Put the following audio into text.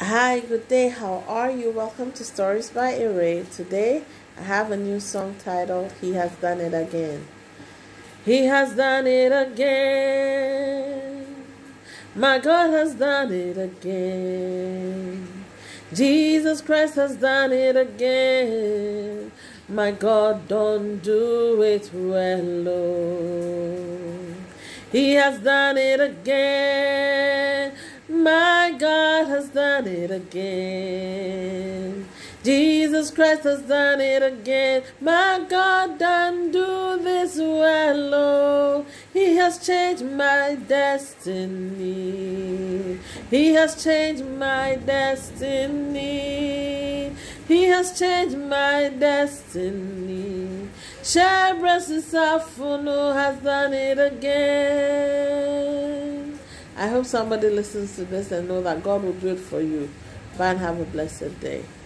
Hi, good day. How are you? Welcome to Stories by Ray. Today, I have a new song titled He Has Done It Again. He has done it again. My God has done it again. Jesus Christ has done it again. My God don't do it well, oh. He has done it again. My God has done it again. Jesus Christ has done it again. My God done do this well, oh. He has changed my destiny. He has changed my destiny. He has changed my destiny. Shabrasi Safuno has done it again. I hope somebody listens to this and know that God will do it for you. Bye and have a blessed day.